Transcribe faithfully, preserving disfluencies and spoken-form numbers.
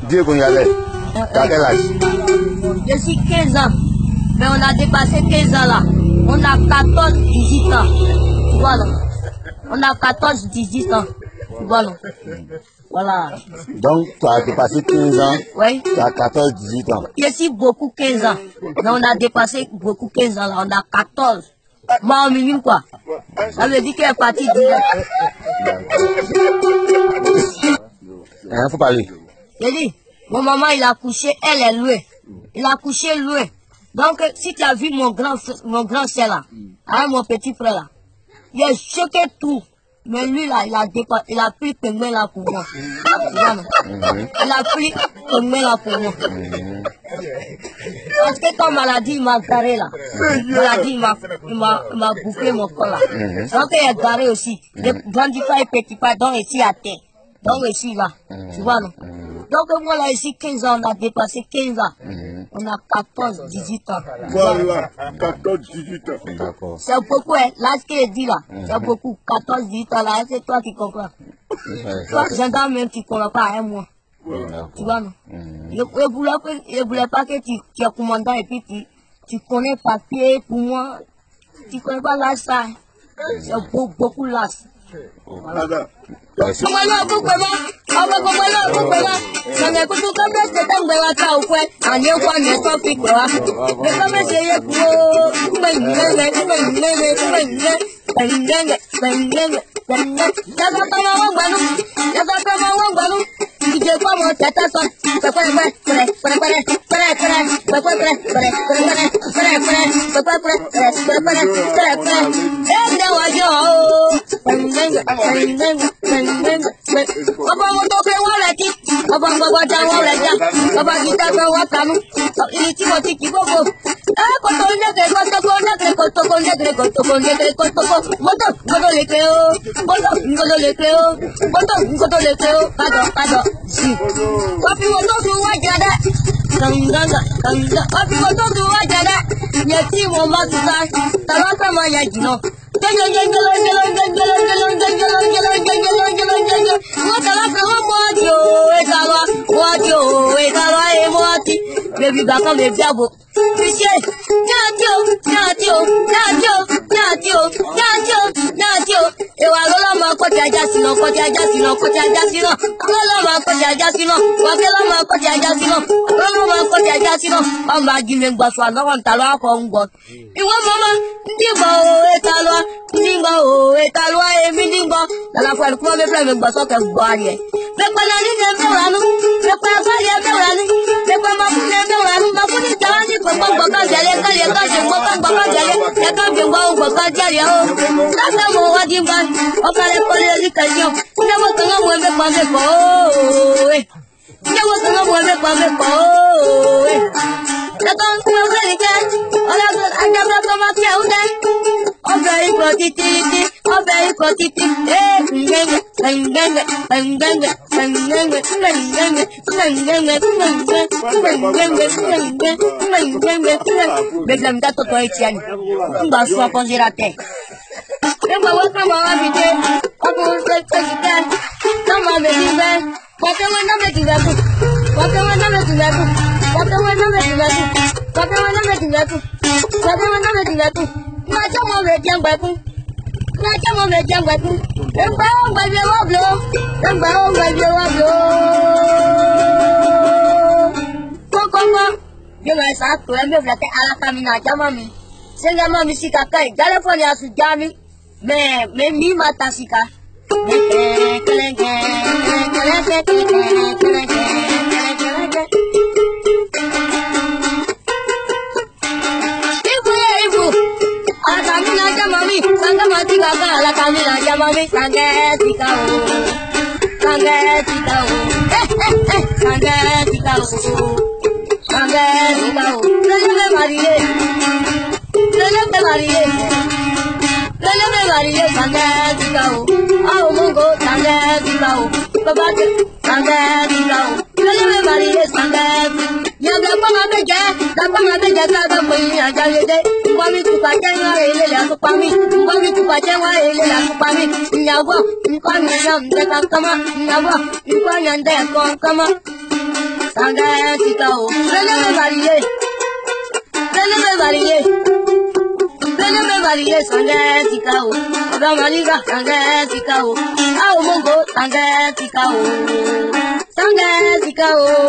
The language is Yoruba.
Dieu qu'on y allait. T'as quel âge? Je suis quinze ans. Mais on a dépassé quinze ans là. On a quatorze dix-huit ans. Tu vois non? On a quatorze dix-huit ans. Tu vois non? Voilà. Donc, tu as dépassé quinze ans. Oui. Tu as quatorze dix-huit ans. Je suis beaucoup quinze ans. Mais on a dépassé beaucoup quinze ans là. On a quatorze. Moi, au minimum quoi. Ça veut dire qu'elle est partie direct. Il faut parler. J'ai dit, mon maman, il a couché, elle est loin. Il a couché loin. Donc, si tu as vu mon grand, mon grand frère là, hein, mon petit frère là, il a choqué tout. Mais lui là, il a, dépa... il a pris Pengmen là pour moi. Mm-hmm. Il a pris Pengmen là pour moi. Mm-hmm. Parce que quand maladie, il m'a garé là. Mm-hmm. Maladie, il m'a bouffé mon corps là. Mm-hmm. Donc, il est garé aussi. Mm-hmm. Grandi pas et petit pas, donc ici à terre. Donc, ici là. Mm-hmm. Tu vois non? Mm-hmm. Donc, moi là, ici, quinze ans, on a dépassé quinze ans. Mm-hmm. On a quatorze dix-huit ans. Voilà, quatorze dix-huit ans. D'accord. C'est beaucoup, hein. L'âge qu'il dit là, mm-hmm. C'est beaucoup. quatorze dix-huit ans là, c'est toi qui comprends. Toi, j'entends même, tu ne comprends pas, hein, moi. Oui, tu vois, non? Mm-hmm. Je ne voulais, voulais pas que tu, tu es commandant et puis tu, tu connais papier pour moi. Tu ne connais pas l'âge, ça. C'est beaucoup, beaucoup l'âge. Voilà. Comment là, pourquoi là? Comment là, pourquoi là? Ça n'est pas tout comme ça, c'est un bel attaque, quoi. En y a pas de topic, quoi. Mais comme c'est pour. Ben, ben, ben, ben, ben, ben, ben, ben, ben, ya va tomar un guano, ya va tomar un guano, y yo como te estás son, se puede, puede, puede, puede, puede, puede, puede, puede, puede, puede, puede, puede, puede, puede, puede, puede, eh, de guayo, pendenga, pendenga, pendenga, apa untuk keluar lagi, apa bawa jawa lagi, apa kita bawa kamu, ini cuma tiki bobo, ah, kotornya ke kotornya ke kotornya ke kotornya ke kotor, motor, motor le creo. Boto, ngodo le creo. Boto, ngodo le creo. Kado, kado. Si. Papi boto tuwa jada. Kanganga, kanga. Papi boto tuwa jada. Yeti mo matuta. Talaka ma ya jino. Jalo, jalo, jalo, jalo, jalo, jalo, jalo, jalo, jalo, jalo. Mo talaka mo mojo, e kawa, mojo, e kawa e moti. Baby baka me biabo. Monsieur, Nadio, Nadio, Nadio, Nadio, Nadio, Nadio. Ewa lola ma koti aja sino, koti aja sino, koti aja sino. Lola ma koti aja sino, wakela ma koti aja sino. Lola ma koti aja sino. Amba jime gbaswa na wan talo ako ngo. Iwo mama, ndimba o etalwa, ndimba o etalwa e mi ndimba. Dala kwa kuma me plan me gbaswa ke gbari e. Me kwa na ni me wanu, me kwa kwa ya me wanu, me kwa ma fu me wanu, ma fu ni tani ko ko ko ka jale ka le ka je ko ka ko ka jale, ya ka be ngwa ko ka jale o. Sasa mo wa dimba. Okale kole li kanyo. Nya wo tanga mo be pa me ko. Nya wo tanga mo be pa me ko. La ton ko le ka. Ola ko anja ba ko ma pia uda. Obe ko titi, obe ko titi. Eh, ngenge, ngenge, ngenge, ngenge, ngenge, ngenge, ngenge, ngenge. Bebla mda to to etiani. Mba so konjirate. Remember what I'm going to do? I'm going to take it down. Come on, baby, man. What do I know to that? What do I know to that? What do I know to that? What do I know to that? What do I know to that? Not some of it, young weapon. Not some of it, young weapon. And bound by your blow. And bound by your blow. Go, go, go. You guys have to remember that I come in a jammy. Send a mommy, see, Kakai. California to Jammy. Me, me, mi mata sika. Ibu ya ibu, ala kami naja mami, sangga mati kakak, ala kami naja mami, sangga tikau, sangga tikau, eh eh eh, sangga tikau, sangga tikau, lele marie, lele marie. Lele me marie sangga tikau, au mongo sangga tikau, babake sangga tikau. Lele me marie sangga, ya gapa mabeja, gapa mabeja gapa mui aja lede. Kwami tukajengwa ele la kupami, kwami tukajengwa ele la kupami. Nyawa, kwami nyande kama, nyawa, kwami nyande kama. Sangue tika o. Prene me varié. Prene me varié. Prene me varié. Sangue tika o. Oga mariga sangue tika o. Ao mongo sangue tika o. Sangue tika o.